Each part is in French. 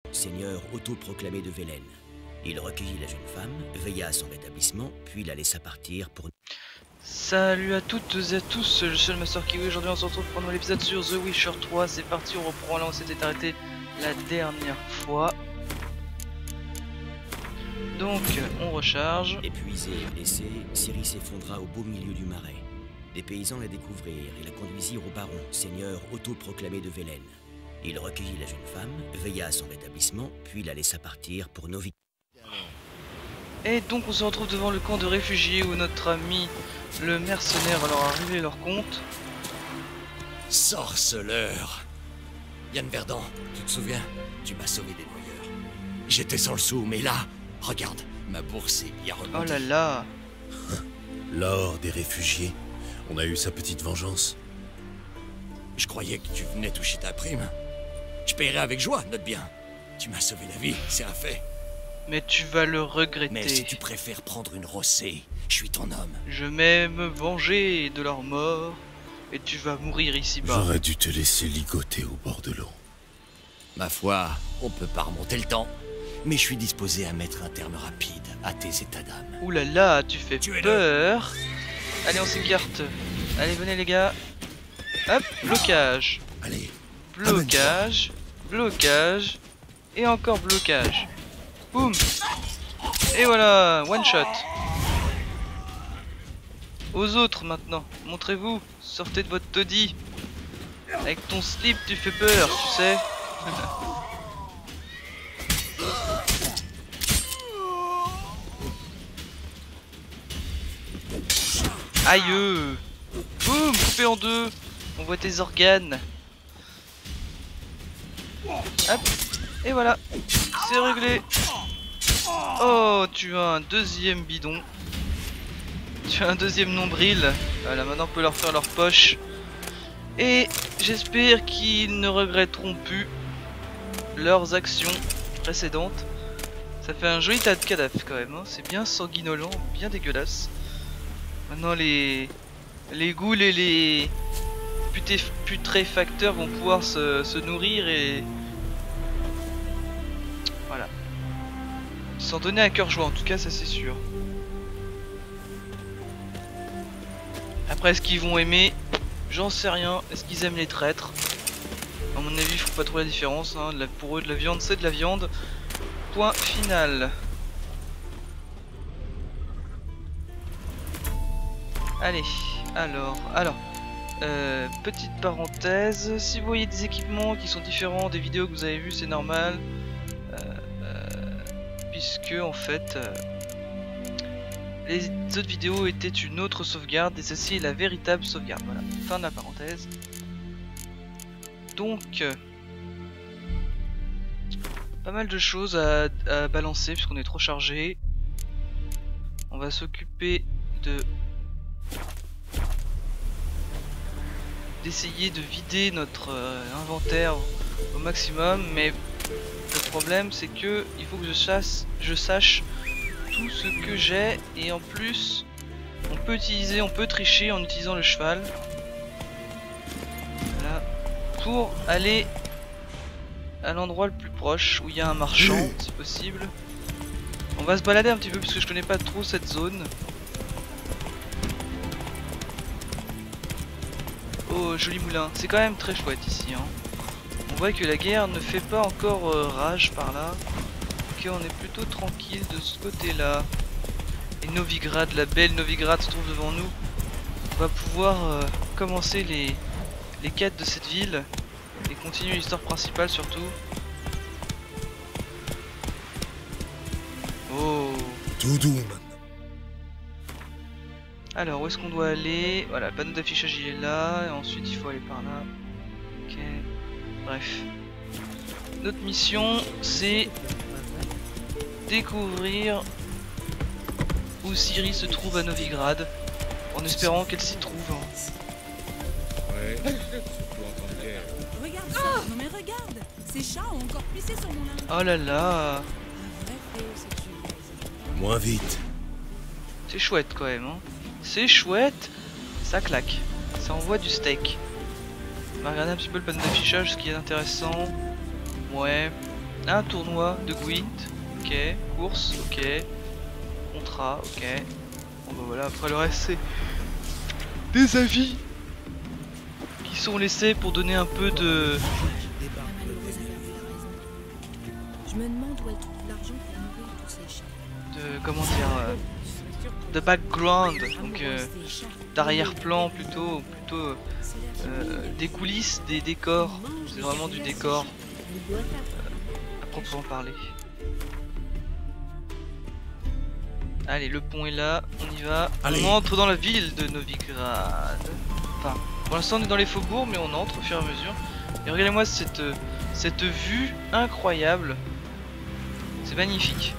seigneur autoproclamé de Velen. Il recueillit la jeune femme, veilla à son rétablissement, puis la laissa partir pour... Salut à toutes et à tous, je suis le Master Kiwi. Aujourd'hui on se retrouve pour un nouvel épisode sur The Witcher 3. C'est parti, on reprend là où on s'était arrêté la dernière fois. Donc on recharge. Épuisé et blessé, Ciri s'effondra au beau milieu du marais. Les paysans la découvrirent et la conduisirent au baron, seigneur autoproclamé de Velen. Il recueillit la jeune femme, veilla à son rétablissement, puis la laissa partir pour Novi. Et donc on se retrouve devant le camp de réfugiés où notre ami le mercenaire va leur arriver leur compte. Sorceleur! Yann Verdant, tu te souviens? Tu m'as sauvé des noyeurs. J'étais sans le sou, mais là, regarde, ma bourse est bien remontée. Oh là là. L'or des réfugiés. On a eu sa petite vengeance. Je croyais que tu venais toucher ta prime. Je paierai avec joie, note bien. Tu m'as sauvé la vie, c'est un fait. Mais tu vas le regretter. Mais si tu préfères prendre une rossée, je suis ton homme. Je vais me venger de leur mort et tu vas mourir ici-bas. J'aurais dû te laisser ligoter au bord de l'eau. Ma foi, on peut pas remonter le temps. Mais je suis disposé à mettre un terme rapide à tes états d'âme. Ouh là là, tu fais Tuez-le. peur. Allez, on s'écarte. Allez, venez les gars. Hop, blocage. Allez, Blocage. Blocage. Et encore blocage. Boum. Et voilà, one shot. Aux autres maintenant, montrez-vous. Sortez de votre taudis. Avec ton slip, tu fais peur, tu sais. Aïe. Boum, coupé en deux. On voit tes organes. Hop. Et voilà. C'est réglé. Oh, tu as un deuxième bidon. Tu as un deuxième nombril. Voilà, maintenant on peut leur faire leur poche. Et j'espère qu'ils ne regretteront plus leurs actions précédentes. Ça fait un joli tas de cadavres quand même, hein. C'est bien sanguinolent, bien dégueulasse. Maintenant les ghouls et les putréfacteurs vont pouvoir se nourrir et... Voilà. S'en donner à cœur joie en tout cas, ça c'est sûr. Après est-ce qu'ils vont aimer? J'en sais rien. Est-ce qu'ils aiment les traîtres? À mon avis ils font pas trop la différence, hein. Pour eux de la viande c'est de la viande. Point final. Allez, alors, petite parenthèse, si vous voyez des équipements qui sont différents des vidéos que vous avez vues, c'est normal, puisque en fait, les autres vidéos étaient une autre sauvegarde et ceci est la véritable sauvegarde. Voilà, fin de la parenthèse. Donc, pas mal de choses à balancer puisqu'on est trop chargé. On va s'occuper d'essayer de vider notre inventaire au maximum, mais le problème c'est que il faut que je sache tout ce que j'ai, et en plus on peut tricher en utilisant le cheval. Voilà. Pour aller à l'endroit le plus proche où il y a un marchand si possible. On va se balader un petit peu parce que je connais pas trop cette zone. Oh, joli moulin, c'est quand même très chouette ici, hein. On voit que la guerre ne fait pas encore rage par là, ok, on est plutôt tranquille de ce côté là. Et Novigrad, la belle Novigrad se trouve devant nous. On va pouvoir commencer les quêtes de cette ville et continuer l'histoire principale surtout. Oh. tout doux maintenant. Alors où est-ce qu'on doit aller? Voilà, le panneau d'affichage il est là, et ensuite il faut aller par là. Ok, bref. Notre mission c'est découvrir où Ciri se trouve à Novigrad, en espérant qu'elle s'y trouve, hein. Ouais, surtout en temps de guerre. Regarde ça. Non mais regarde. Ces chats ont encore pissé sur mon linge. Oh là là, Un vrai fléau cette juive. Moins vite. c'est chouette quand même, hein. C'est chouette, ça claque, ça envoie du steak. On va regarder un petit peu le panneau d'affichage, ce qui est intéressant. Ouais, Un tournoi de Gwent, ok. Course, ok. Contrat, ok. Bon bah voilà, après le reste c'est des avis qui sont laissés pour donner un peu de... Je me demande où elle trouve l'argent pour nourrir tous ces chats. de comment dire... de background, donc d'arrière-plan plutôt des coulisses, des décors. C'est vraiment du décor à proprement parler. Allez, le pont est là, on y va. Allez. On entre dans la ville de Novigrad. Enfin, pour l'instant on est dans les faubourgs, mais on entre au fur et à mesure. Et regardez-moi cette vue incroyable. C'est magnifique.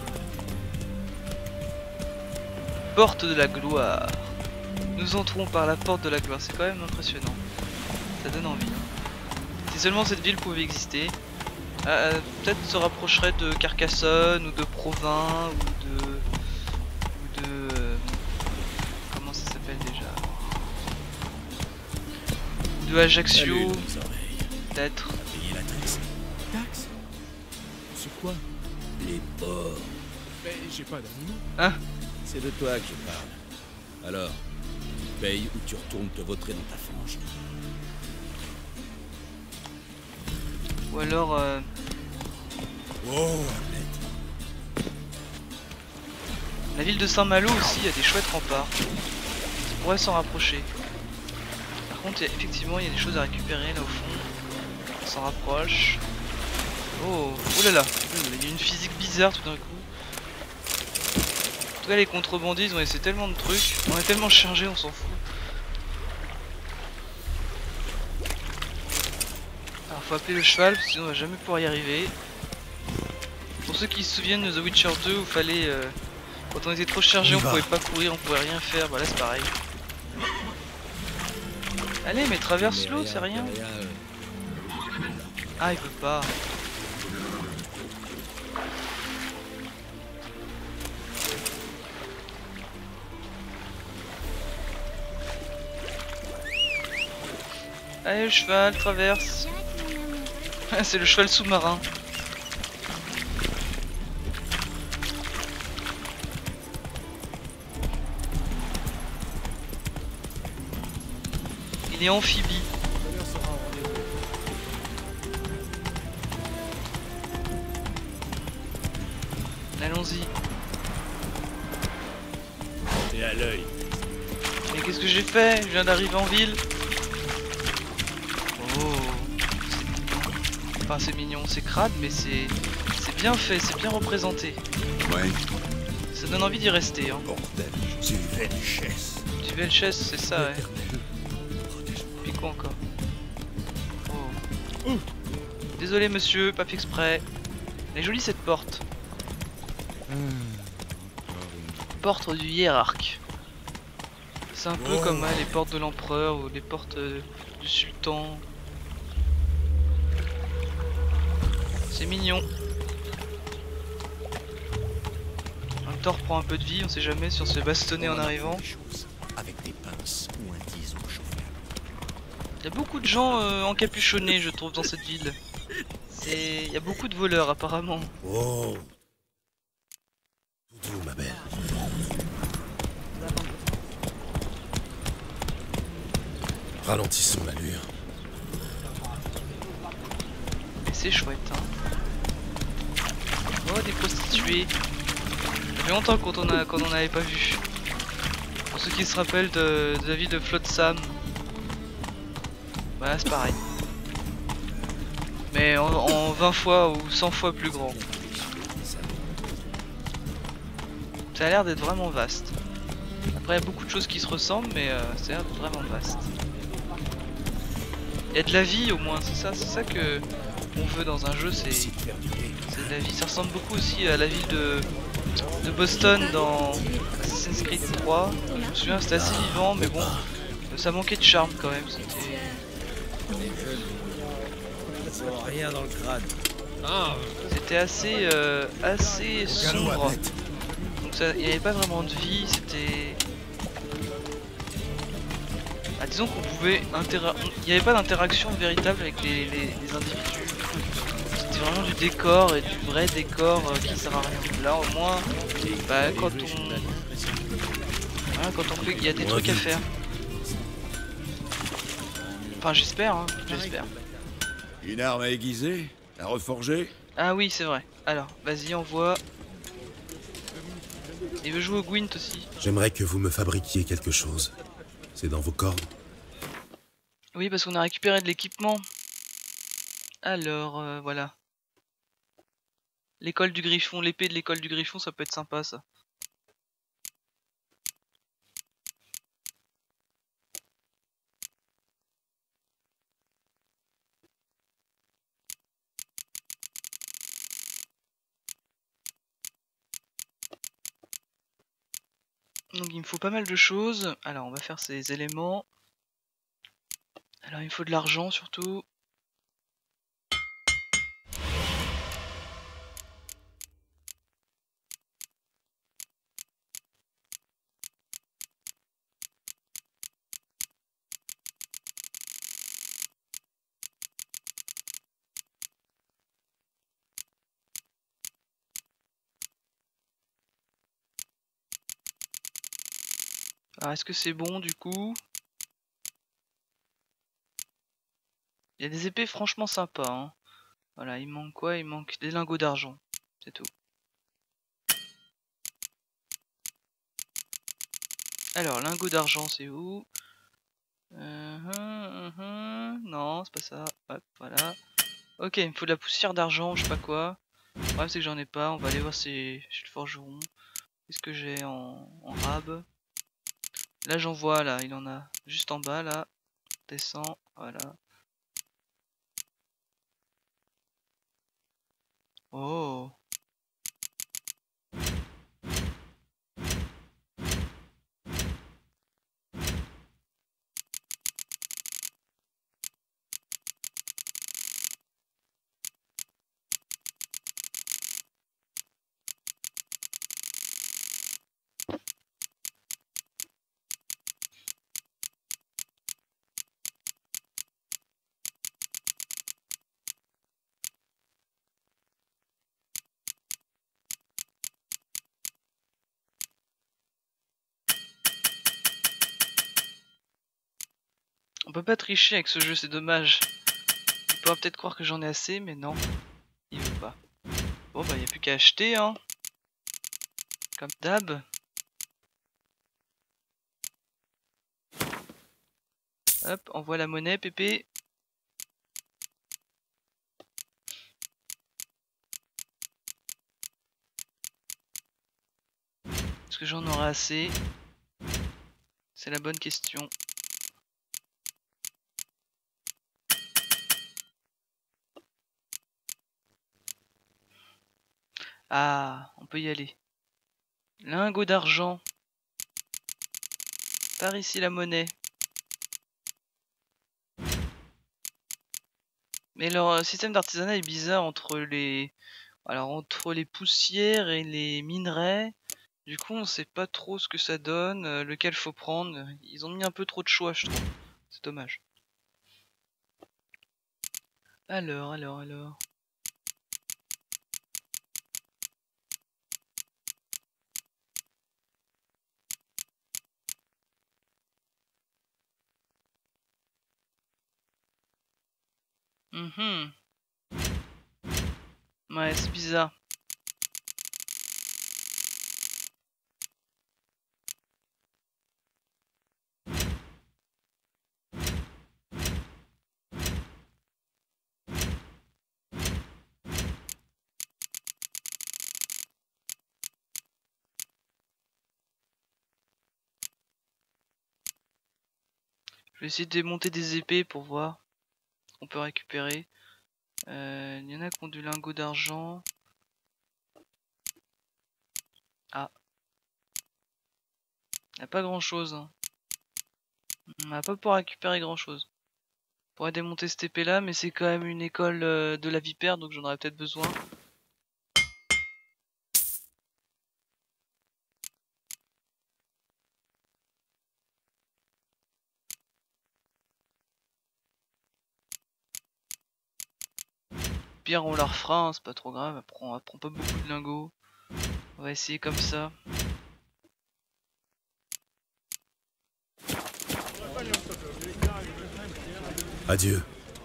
Porte de la gloire. Nous entrons par la porte de la gloire. C'est quand même impressionnant. Ça donne envie. Si seulement cette ville pouvait exister, peut-être se rapprocherait de Carcassonne ou de Provins ou de comment ça s'appelle déjà, de Ajaccio, peut-être. Payer la taxe. Taxe? Sur quoi? Les porcs. Mais j'ai pas d'animaux. Hein? C'est de toi que je parle. Alors, tu payes ou tu retournes te vautrer dans ta fange. Ou alors Oh, Hamlet. la ville de Saint-Malo aussi, il y a des chouettes remparts. On pourrait s'en rapprocher. Par contre, effectivement, il y a des choses à récupérer là au fond. On s'en rapproche. Oh, oh là là, il y a une physique bizarre tout d'un coup. En tout cas, les contrebandiers, ils ont laissé tellement de trucs. On est tellement chargé, on s'en fout. Alors, faut appeler le cheval, sinon on va jamais pouvoir y arriver. Pour ceux qui se souviennent de The Witcher 2, où fallait... quand on était trop chargé, on pouvait pas courir, on pouvait rien faire. Bah là, c'est pareil. Allez, mais traverse l'eau, c'est rien. Ah, il peut pas. Allez, le cheval traverse. C'est le cheval sous-marin. Il est amphibie. Allons-y. T'es à l'œil. Mais qu'est-ce que j'ai fait? Je viens d'arriver en ville. Oh. Enfin, c'est mignon, c'est crade, mais c'est bien fait, c'est bien représenté. Ouais. Ça donne envie d'y rester. Hein. Bordel, tu Velchès. Tu Velchès, c'est ça, ouais. Puis quoi encore? Oh. Désolé monsieur, pas fait exprès. Elle est jolie cette porte. Porte du hiérarque. C'est un peu comme les portes de l'empereur ou les portes du sultan. C'est mignon. En même temps, on reprend un peu de vie, on sait jamais si on se fait bastonner en arrivant. Avec des pinces ou un tison chauffable. Il y a beaucoup de gens encapuchonnés, je trouve, dans cette ville. Il y a beaucoup de voleurs apparemment. Oh. Tout doux, ma belle. Ralentissons l'allure. Et c'est chouette, hein. Oh, des prostituées. Ça fait longtemps qu'on en avait pas vu. Pour ceux qui se rappellent de la vie de Flotsam. Voilà, c'est pareil. Mais en 20 fois ou 100 fois plus grand. Ça a l'air d'être vraiment vaste. Après, il y a beaucoup de choses qui se ressemblent, mais ça a l'air d'être vraiment vaste. Il y a de la vie au moins, c'est ça que on veut dans un jeu, c'est de la vie. Ça ressemble beaucoup aussi à la ville de Boston dans Assassin's Creed 3. Je me souviens, c'était assez vivant, mais bon, ça manquait de charme quand même. Rien dans le crâne. C'était assez sombre. Donc il n'y avait pas vraiment de vie, c'était... Ah, disons qu'on pouvait il n'y avait pas d'interaction véritable avec les individus. C'était vraiment du décor et du vrai décor qui sert à rien. Là au moins, bah, quand on... Voilà, quand on fait, il y a des trucs à faire. Enfin j'espère, hein, j'espère. Une arme à aiguiser? À reforger? Ah oui c'est vrai. Alors, vas-y envoie. Il veut jouer au Gwent aussi. J'aimerais que vous me fabriquiez quelque chose. C'est dans vos cordes? Oui parce qu'on a récupéré de l'équipement. Alors, voilà. L'école du griffon, l'épée de l'école du griffon, ça peut être sympa ça. Donc il me faut pas mal de choses. Alors on va faire ces éléments. Alors il me faut de l'argent surtout. Alors est-ce que c'est bon du coup? Il y a des épées franchement sympas, hein. Voilà, il manque quoi? Il manque des lingots d'argent. C'est tout. Alors, lingots d'argent, c'est où? Non, c'est pas ça. Hop, voilà. Ok, il me faut de la poussière d'argent, je sais pas quoi. Le problème, c'est que j'en ai pas. On va aller voir si chez le forgeron. Qu'est-ce que j'ai en rab? Là, j'en vois, là. Il en a juste en bas, là. Descend, voilà. Oh. On peut pas tricher avec ce jeu, c'est dommage. Il pourra peut-être croire que j'en ai assez, mais non. Il veut pas. Bon bah y a plus qu'à acheter, hein. Comme d'hab. Hop, envoie la monnaie, Pépé. Est-ce que j'en aurai assez? C'est la bonne question. Ah, on peut y aller. Lingot d'argent. Par ici la monnaie. Mais leur système d'artisanat est bizarre entre les... Alors entre les poussières et les minerais. Du coup on sait pas trop ce que ça donne, lequel faut prendre. Ils ont mis un peu trop de choix je trouve. C'est dommage. Alors. Ouais, c'est bizarre. Je vais essayer de démonter des épées pour voir ce qu'on peut récupérer. Il y en a qui ont du lingot d'argent. Ah. Il n'y a pas grand chose. Hein. On n'a pas pour récupérer grand chose. On pourrait démonter cette épée là, mais c'est quand même une école de la vipère, donc j'en aurais peut-être besoin. pire on la refera, hein, c'est pas trop grave, elle prend pas beaucoup de lingots. On va essayer comme ça. Adieu.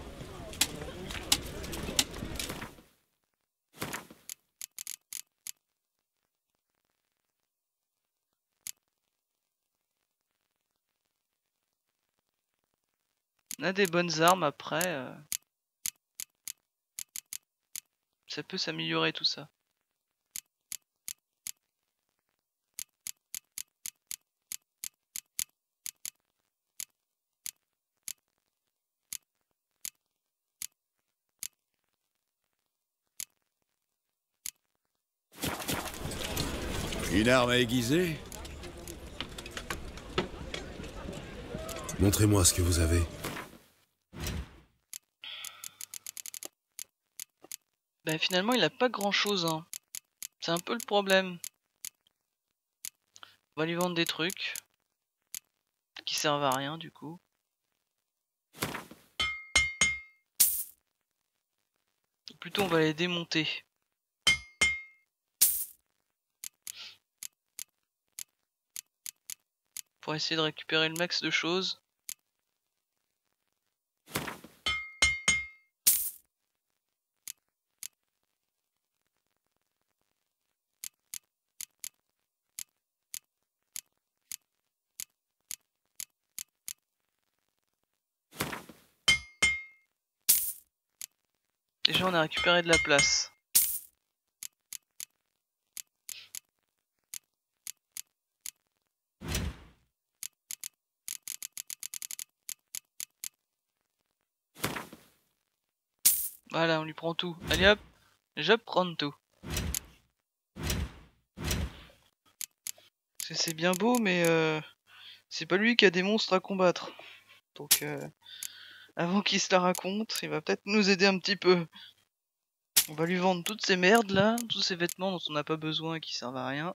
On a des bonnes armes après. Ça peut s'améliorer tout ça. Une arme à aiguiser? Montrez-moi ce que vous avez. Bah finalement il a pas grand chose, hein. C'est un peu le problème. On va lui vendre des trucs qui servent à rien du coup. Plutôt on va les démonter. Pour essayer de récupérer le max de choses. Déjà on a récupéré de la place. Voilà, on lui prend tout. Allez hop, je prends tout. C'est bien beau, mais c'est pas lui qui a des monstres à combattre. Donc avant qu'il se la raconte, il va peut-être nous aider un petit peu. On va lui vendre toutes ces merdes là, tous ces vêtements dont on n'a pas besoin et qui servent à rien.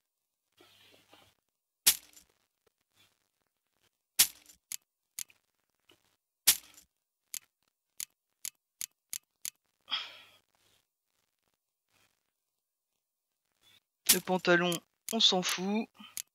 Le pantalon, on s'en fout.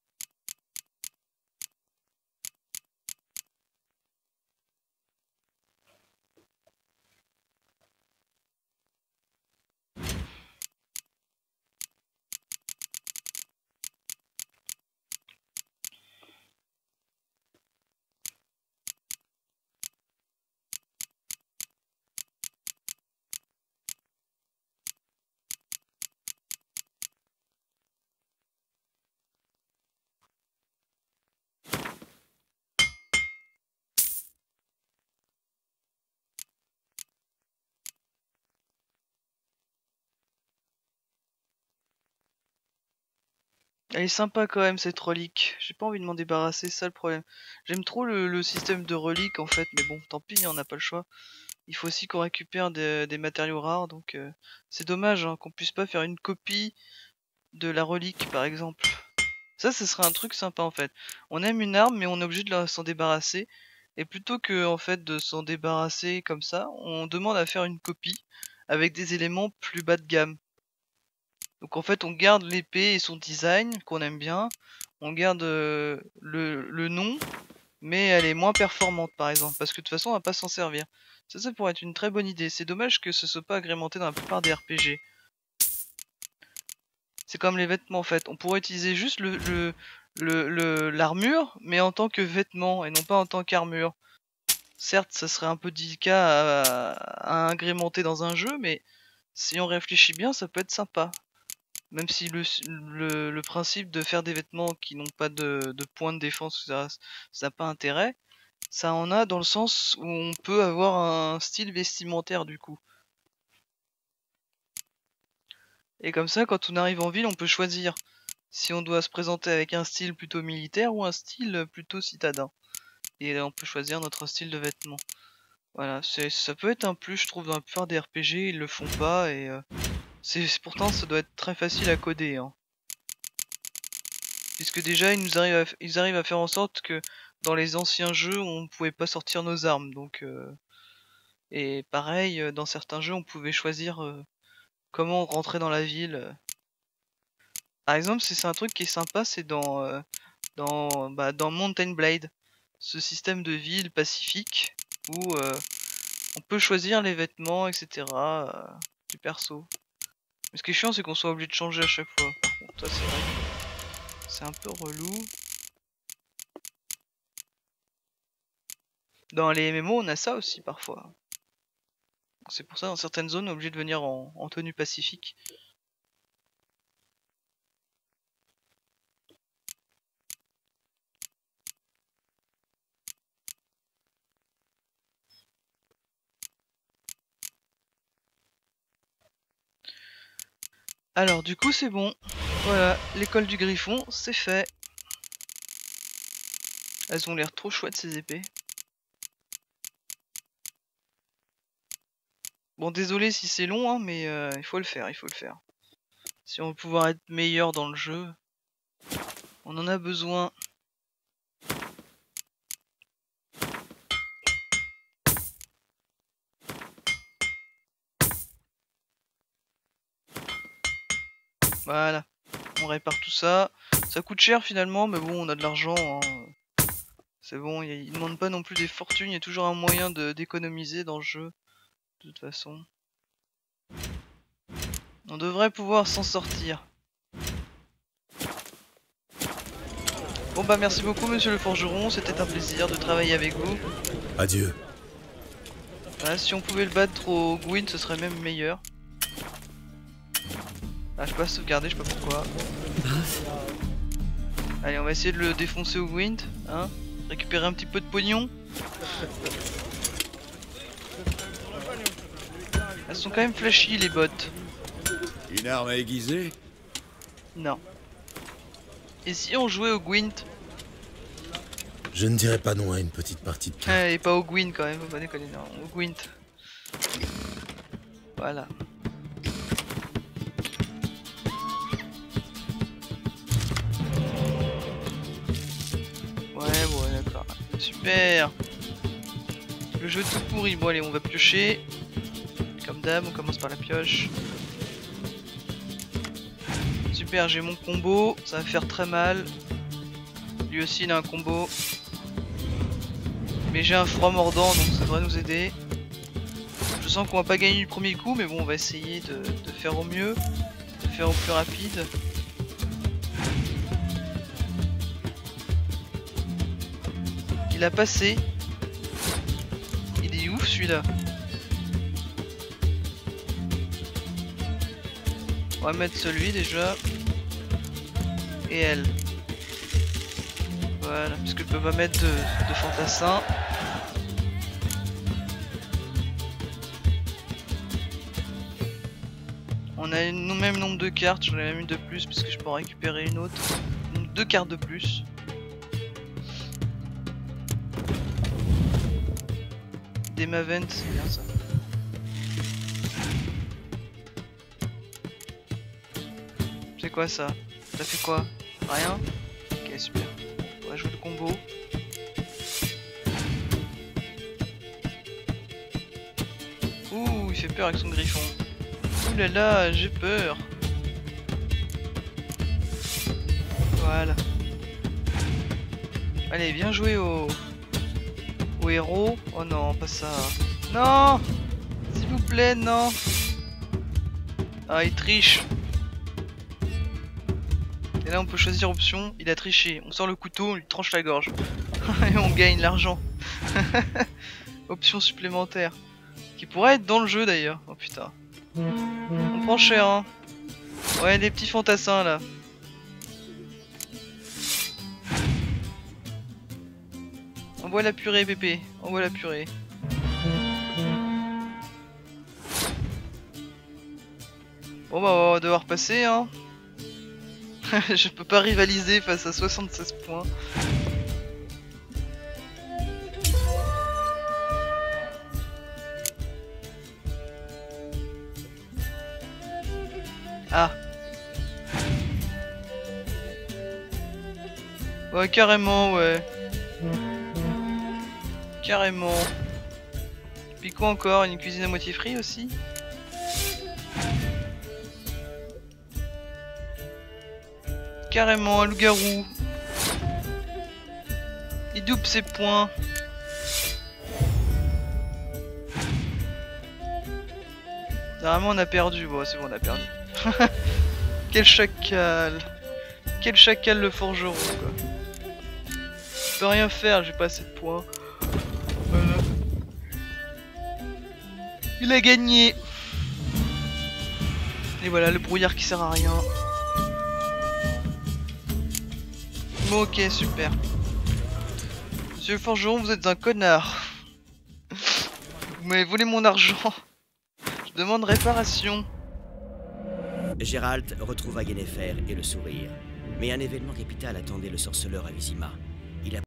Elle est sympa quand même cette relique. J'ai pas envie de m'en débarrasser, c'est ça le problème. J'aime trop le système de relique en fait, mais bon, tant pis, on n'a pas le choix. Il faut aussi qu'on récupère des matériaux rares, donc c'est dommage hein, qu'on puisse pas faire une copie de la relique par exemple. Ça, ce serait un truc sympa en fait. On aime une arme, mais on est obligé de s'en débarrasser. Et plutôt que en fait de s'en débarrasser comme ça, on demande à faire une copie avec des éléments plus bas de gamme. Donc en fait on garde l'épée et son design qu'on aime bien, on garde le nom, mais elle est moins performante par exemple, parce que de toute façon on va pas s'en servir. Ça pourrait être une très bonne idée, c'est dommage que ce soit pas agrémenté dans la plupart des RPG. C'est comme les vêtements en fait, on pourrait utiliser juste l'armure, mais en tant que vêtement et non pas en tant qu'armure. Certes ça serait un peu délicat à agrémenter dans un jeu, mais si on réfléchit bien ça peut être sympa. Même si le principe de faire des vêtements qui n'ont pas de points de défense, ça n'a pas intérêt, ça en a dans le sens où on peut avoir un style vestimentaire du coup. Et comme ça, quand on arrive en ville, on peut choisir si on doit se présenter avec un style plutôt militaire ou un style plutôt citadin. Et on peut choisir notre style de vêtements. Voilà, ça peut être un plus, je trouve, dans la plupart des RPG, ils le font pas et... pourtant ça doit être très facile à coder hein. Puisque déjà ils arrivent à faire en sorte que dans les anciens jeux on pouvait pas sortir nos armes, donc Et pareil, dans certains jeux, on pouvait choisir comment rentrer dans la ville. Par exemple, c'est un truc qui est sympa, c'est dans Mountain Blade, ce système de ville pacifique où on peut choisir les vêtements, etc. Du perso. Mais ce qui est chiant, c'est qu'on soit obligé de changer à chaque fois. Par contre, ça c'est vrai que c'est un peu relou. Dans les MMO, on a ça aussi parfois. C'est pour ça, dans certaines zones, on est obligé de venir en tenue pacifique. Alors du coup c'est bon, voilà, l'école du Griffon, c'est fait. Elles ont l'air trop chouettes ces épées. Bon désolé si c'est long, hein, mais il faut le faire, il faut le faire. Si on veut pouvoir être meilleur dans le jeu, on en a besoin. Voilà, on répare tout ça. Ça coûte cher finalement, mais bon, on a de l'argent. Hein. C'est bon, il ne demande pas non plus des fortunes. Il y a toujours un moyen d'économiser dans le jeu. De toute façon. On devrait pouvoir s'en sortir. Bon bah merci beaucoup monsieur le forgeron. C'était un plaisir de travailler avec vous. Adieu. Voilà, si on pouvait le battre au Gwyn, ce serait même meilleur. Ah, je peux pas sauvegarder, je sais pas pourquoi. Allez, on va essayer de le défoncer au Gwent, hein. Récupérer un petit peu de pognon. Elles sont quand même flashy les bottes. Une arme à aiguiser? Non. Et si on jouait au Gwent? Je ne dirais pas non à une petite partie de cartes. Et pas au Gwent quand même, faut pas déconner, non, au Gwent. Voilà. Ouais, d'accord. Super. Le jeu tout pourri. Bon allez, on va piocher. Comme d'hab, on commence par la pioche. Super, j'ai mon combo. Ça va faire très mal. Lui aussi, il a un combo. Mais j'ai un froid mordant, donc ça devrait nous aider. Je sens qu'on va pas gagner du premier coup, mais bon, on va essayer de faire au mieux. De faire au plus rapide. Il a passé. Il est ouf celui-là. On va mettre celui déjà. Et elle. Voilà, parce que je peux pas mettre de fantassin. On a le même nombre de cartes, j'en ai même une de plus puisque je peux en récupérer une autre. Donc 2 cartes de plus. Des Maven, c'est bien ça. C'est quoi ça? Ça fait quoi? Rien? Ok, super. On va jouer le combo. Ouh, il fait peur avec son griffon. Ouh là là, j'ai peur. Voilà. Allez, bien joué au héros. Oh non, pas ça. Non! S'il vous plaît, non! Ah, il triche. Et là, on peut choisir option. Il a triché. On sort le couteau, on lui tranche la gorge. Et on gagne l'argent. Option supplémentaire. Qui pourrait être dans le jeu d'ailleurs. Oh putain. On prend cher, hein. Ouais, des petits fantassins là. Envoie la purée, Pépé. Envoie la purée. Bon bah on va devoir passer, hein. Je peux pas rivaliser face à 76 points. Ah. Ouais, carrément, ouais. Carrément. Puis quoi encore? Une cuisine à moitié frite aussi? Carrément, un loup-garou. Il double ses points. Normalement on a perdu, bon c'est bon on a perdu. Quel chacal. Quel chacal le forgeron quoi. Je peux rien faire, j'ai pas assez de points. Voilà. Il a gagné. Et voilà le brouillard qui sert à rien. Bon ok super. Monsieur le forgeron vous êtes un connard. Vous m'avez volé mon argent. Je demande réparation. Gérald retrouva Yennefer et le sourire. Mais un événement capital attendait le sorceleur à Vizima.